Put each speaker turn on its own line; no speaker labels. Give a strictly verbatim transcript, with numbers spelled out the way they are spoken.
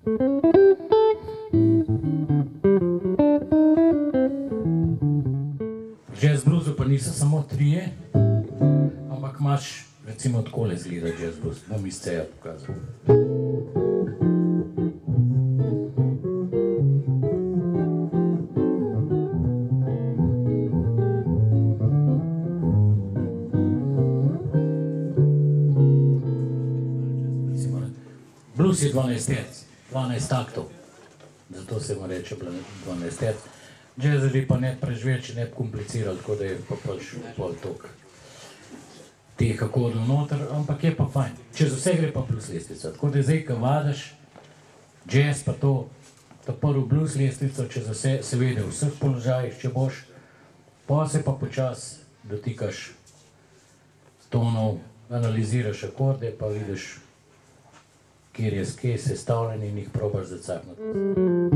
Jazz bluesu pa niso samo trije, ampak imaš recimo takole zgleda jazz blues, bom iz C-ja pokazal. Blues je dvanajst terc, dvanajst taktov, zato se mu reče dvanajst terc. Jazz bi pa ne prežveči, ne komplicirali, tako da je pa pač pol tok teh akodov noter, ampak je pa fajn. Čez vse gre pa blues lestvica, tako da zdaj, ko vadaš jazz pa to, to prvo blues lestvico, čez vse, seveda v vseh položajih, če boš, pa se pa počas dotikaš tonov, analiziraš akorde, pa vidiš, kjer je skej sestavljen in jih probaš zacakniti.